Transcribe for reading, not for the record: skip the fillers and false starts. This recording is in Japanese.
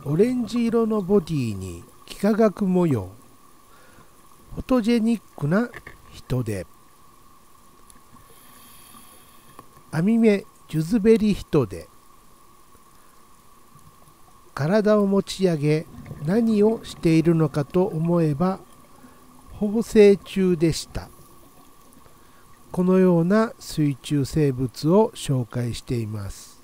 オレンジ色のボディに幾何学模様、フォトジェニックな人で、網目ジュズベリ人で、体を持ち上げ何をしているのかと思えば放生中でした。このような水中生物を紹介しています。